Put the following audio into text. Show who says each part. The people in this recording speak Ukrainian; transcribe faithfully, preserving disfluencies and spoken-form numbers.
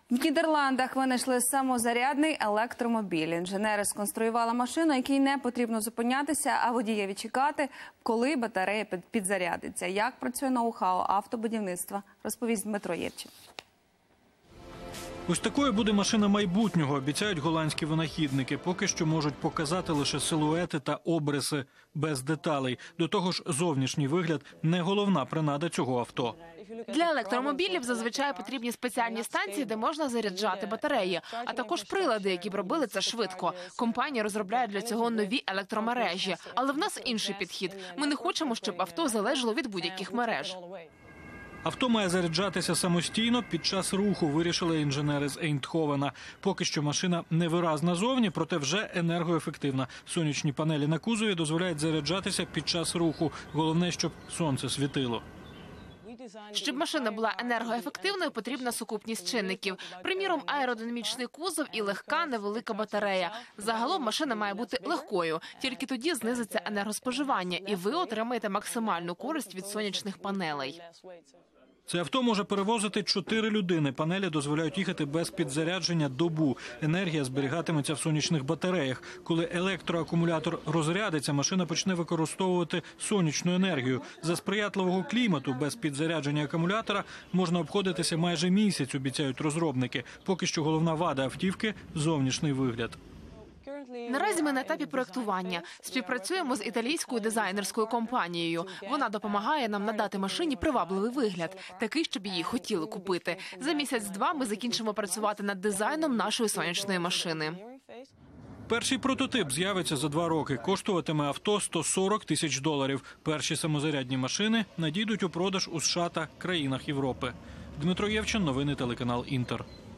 Speaker 1: В Нідерландах винайшли самозарядний електромобіль. Інженери сконструювали машину, якій не потрібно зупинятися, а водієві чекати, коли батарея підзарядиться. Як працює ноу-хау автобудівництва, розповість Дмитро Євчин.
Speaker 2: Ось такою буде машина майбутнього, обіцяють голландські винахідники. Поки що можуть показати лише силуети та обриси, без деталей. До того ж, зовнішній вигляд – не головна принада цього авто.
Speaker 3: Для електромобілів зазвичай потрібні спеціальні станції, де можна заряджати батареї, а також прилади, які б робили це швидко. Компанія розробляє для цього нові електромережі. Але в нас інший підхід. Ми не хочемо, щоб авто залежало від будь-яких мереж.
Speaker 2: Авто має заряджатися самостійно під час руху, вирішили інженери з Ейндховена. Поки що машина невиразна зовні, проте вже енергоефективна. Сонячні панелі на кузові дозволяють заряджатися під час руху. Головне, щоб сонце світило.
Speaker 3: Щоб машина була енергоефективною, потрібна сукупність чинників. Приміром, аеродинамічний кузов і легка невелика батарея. Загалом машина має бути легкою. Тільки тоді знизиться енергоспоживання, і ви отримаєте максимальну користь від сонячних панелей.
Speaker 2: Це авто може перевозити чотири людини. Панелі дозволяють їхати без підзарядження добу. Енергія зберігатиметься в сонячних батареях. Коли електроакумулятор розрядиться, машина почне використовувати сонячну енергію. За сприятливого клімату без підзарядження акумулятора можна обходитися майже місяць, обіцяють розробники. Поки що головна вада автівки – зовнішній вигляд.
Speaker 3: Наразі ми на етапі проєктування. Співпрацюємо з італійською дизайнерською компанією. Вона допомагає нам надати машині привабливий вигляд, такий, щоб її хотіли купити. За місяць-два ми закінчимо працювати над дизайном нашої сонячної машини.
Speaker 2: Перший прототип з'явиться за два роки. Коштуватиме авто сто сорок тисяч доларів. Перші самозарядні машини надійдуть у продаж у США та країнах Європи. Дмитро Євчин, новини телеканал «Інтер».